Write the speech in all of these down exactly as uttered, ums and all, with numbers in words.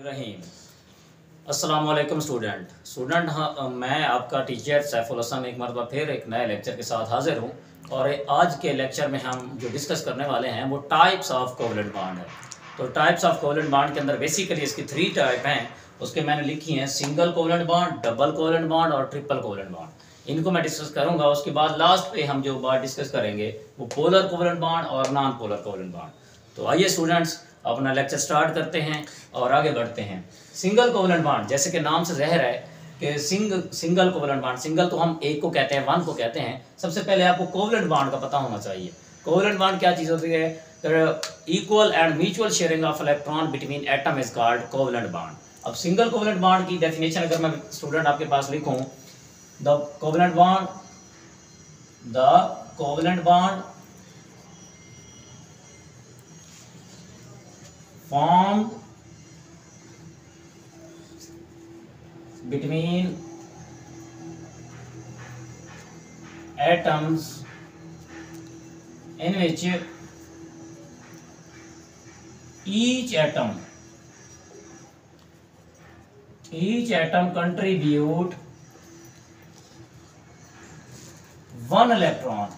रहीम। अस्सलाम वालेकुम student student हाँ, मैं आपका टीचर सैफुल हसन एक मरतबा फिर एक नए लेक्चर के साथ हाजिर हूँ। और आज के लेक्चर में हम जो डिस्कस करने वाले हैं वो टाइप्स ऑफ कोवलेंट बॉन्ड है। तो टाइप्स ऑफ कोवलेंट बॉन्ड के अंदर बेसिकली इसकी थ्री टाइप हैं, उसके मैंने लिखी हैं single covalent bond, double covalent bond और ट्रिपल कोवलेंट बॉन्ड। इनको मैं डिस्कस करूँगा। उसके बाद लास्ट पे हम जो बात डिस्कस करेंगे वो पोलर कोवलेंट बॉन्ड और नॉन पोलर कोवलेंट बॉन्ड। तो आइए स्टूडेंट्स अपना लेक्चर स्टार्ट करते हैं और आगे बढ़ते हैं। सिंगल कोवलेंट बॉन्ड, जैसे कि नाम से ज़ाहिर है कि सिंग सिंगल कोवलेंट बॉन्ड, सिंगल तो हम एक को कहते हैं, वन को कहते हैं। सबसे पहले आपको कोवलेंट बॉन्ड का पता होना चाहिए। कोवलेंट बॉन्ड क्या चीज़ होती है? Equal and mutual sharing of electron between atom is called covalent bond. अब सिंगल कोवलेंट बॉन्ड की डेफिनेशन अगर मैं स्टूडेंट आपके पास लिखूं, the covalent bond the covalent bond formed between atoms in which each atom each atom contribute one electron।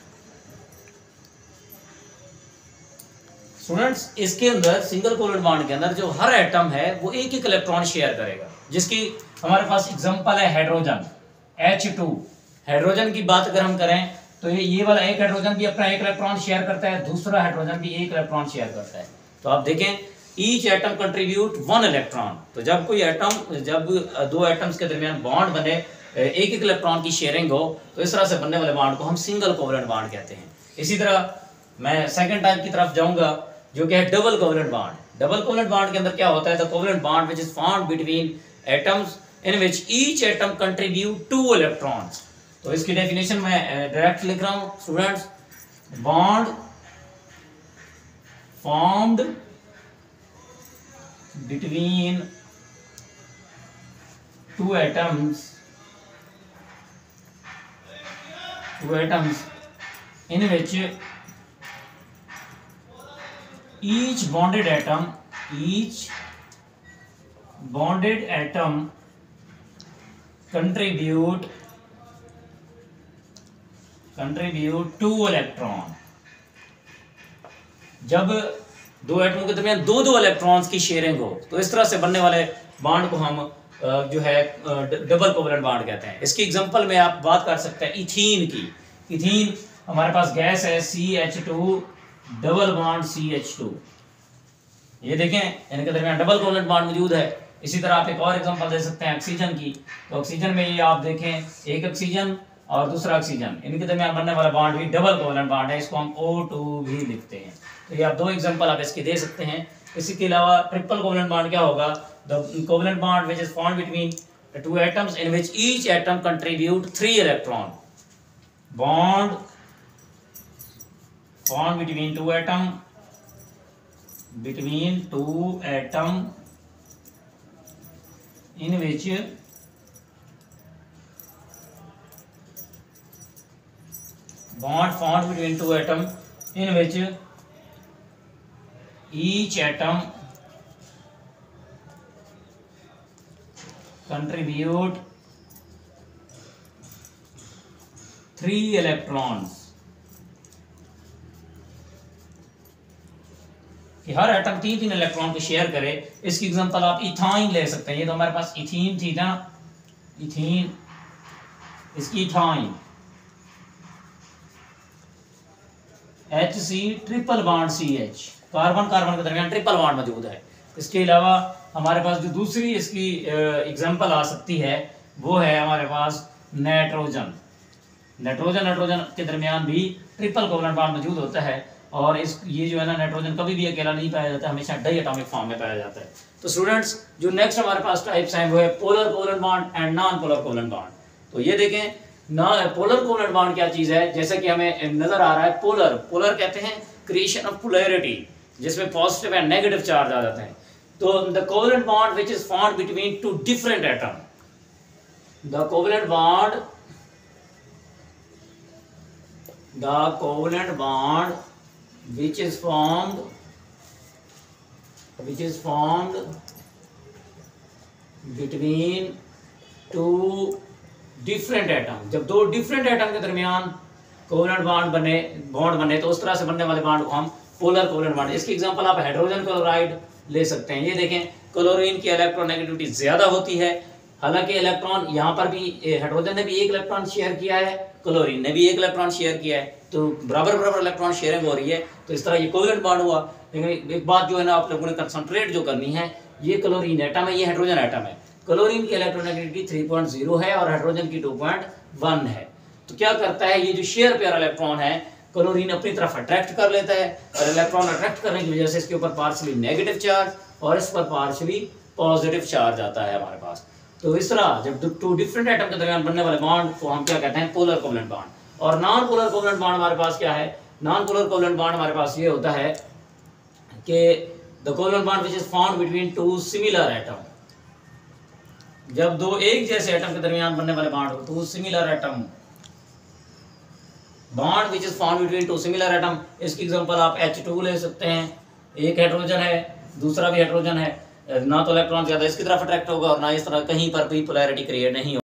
Students इसके अंदर single covalent bond के अंदर जो हर एटम है वो एक एक इलेक्ट्रॉन शेयर करेगा, जिसकी हमारे पास एग्जांपल है हाइड्रोजन एच टू। हाइड्रोजन की बात अगर हम करें तो ये ये वाला एक हाइड्रोजन भी अपना एक इलेक्ट्रॉन शेयर करता है, दूसरा हाइड्रोजन भी एक इलेक्ट्रॉन शेयर करता है। तो आप देखें each atom contribute one electron. तो जब कोई एटम जब दो एटम्स के दरमियान बॉन्ड बने, एक एक इलेक्ट्रॉन की शेयरिंग हो, तो इस तरह से बनने वाले बॉन्ड को हम सिंगल कोवलेंट बॉन्ड कहते हैं। इसी तरह मैं सेकंड टाइप की तरफ जाऊंगा जो कि है double covalent bond. Double covalent bond के अंदर क्या होता है? The covalent bond which is formed between atoms in which each atom contribute two electrons. तो इसकी डेफिनेशन मैं डायरेक्ट लिख रहा हूं students. Bond formed between two atoms two atoms in which each bonded atom each bonded atom contribute contribute two electron। जब दो atom के दरमियान दो दो इलेक्ट्रॉन्स की शेयरिंग हो तो इस तरह से बनने वाले बॉन्ड को हम जो है डबल कोवलेंट बॉन्ड कहते हैं। इसकी एग्जांपल में आप बात कर सकते हैं इथीन की। इथीन हमारे पास गैस है C H two double bond C H two. ये देखें इनके दरमियान डबल कोवलेंट बॉन्ड मौजूद है। इसी तरह आप एक और एग्जांपल दे सकते हैं ऑक्सीजन की। तो ऑक्सीजन में ये आप देखें एक ऑक्सीजन और दूसरा ऑक्सीजन, इनके दरमियान बनने वाला बॉन्ड भी डबल कोवलेंट बॉन्ड है, इसको हम ओ टू भी लिखते हैं। तो ये आप दो एग्जांपल आप इसके दे सकते हैं। इसी के अलावा ट्रिपल कोवलेंट बॉन्ड क्या होगा? The covalent bond which is formed between two atoms in which each atom contribute three electron. Bond formed between two atom between two atom in which bond formed between two atom in which each atom contribute three electrons। कि हर atom तीन तीन electron को share करे। इसकी example आप ethyne ले सकते हैं। ये तो हमारे पास इथीन थी ना, इथीन, इसकी ethyne H C triple bond C H, carbon carbon के दरमियान ट्रिपल बॉन्ड मौजूद है। इसके अलावा हमारे पास जो दूसरी इसकी एग्जांपल आ सकती है वो है हमारे पास नाइट्रोजन। नाइट्रोजन नाइट्रोजन के दरमियान भी ट्रिपल कोवलेंट बॉन्ड मौजूद होता है। और इस ये जो है ना नाइट्रोजन कभी भी अकेला नहीं पाया जाता, हमेशा डाई एटॉमिक फॉर्म में पाया जाता है। तो स्टूडेंट्स जो नेक्स्ट हमारे पास टाइप्स हैं वो है polar covalent bond and non polar covalent bond. तो ये देखें ना, पोलर कोवलेंट बॉन्ड क्या चीज़ है? जैसे कि हमें नजर आ रहा है पोलर, पोलर कहते हैं क्रिएशन ऑफ पोलैरिटी, जिसमें पॉजिटिव एंड नेगेटिव चार्ज आ जाते हैं। तो the covalent bond which is formed between two different atom, the covalent bond the covalent bond which is formed which is formed between two different atom, जब दो different atom के दरमियान covalent bond बने bond बने तो उस तरह से बनने वाले बॉन्ड को हम पोलर कोवलेंट बॉन्ड। इसकी एग्जांपल आप हाइड्रोजन क्लोराइड ले सकते हैं। ये देखें क्लोरीन की इलेक्ट्रोनेगेटिविटी ज़्यादा होती है, हालांकि इलेक्ट्रॉन यहाँ पर भी हाइड्रोजन ने भी एक इलेक्ट्रॉन शेयर किया है, क्लोरीन ने भी एक इलेक्ट्रॉन शेयर किया है, तो बराबर बराबर इलेक्ट्रॉन शेयरिंग हो रही है, तो इस तरह ये कोवलेंट बॉन्ड हुआ। लेकिन एक बात जो है ना आप लोगों ने कंसंट्रेट जो करनी है, ये क्लोरीन एटम है, ये हाइड्रोजन एटम है। क्लोरीन की इलेक्ट्रोनेगेटिविटी थ्री पॉइंट ज़ीरो है और हाइड्रोजन की टू पॉइंट वन है। तो क्या करता है, ये जो शेयर पेयर इलेक्ट्रॉन है क्लोरीन अपनी तरफ अट्रैक्ट कर लेता है, और इलेक्ट्रॉन अट्रैक्ट करने की वजह से इसके ऊपर पार्शियली नेगेटिव चार्ज और इस पर पार्शियली पॉजिटिव चार्ज आता है हमारे पास। तो इस तरह जब टू डिफरेंट एटम के दरमियान बनने वाले बॉन्ड को हम क्या कहते हैं, पोलर कोवलेंट बॉन्ड। और नॉन पोलर कोवलेंट बॉन्ड हमारे पास क्या है, नॉन पोलर कोवलेंट बॉन्ड हमारे पास ये होता है कि the covalent bond which is found between two similar atom, जब दो एक जैसे एटम के दरमियान बनने वाले बॉन्ड हो, two similar atom bond which is found between two similar atom. इसकी एग्जांपल आप एच टू ले सकते हैं, एक हाइड्रोजन है दूसरा भी हाइड्रोजन है, ना तो इलेक्ट्रॉन ज्यादा इसकी तरफ अट्रैक्ट होगा और ना इस तरह कहीं पर भी पोलैरिटी क्रिएट नहीं होगी।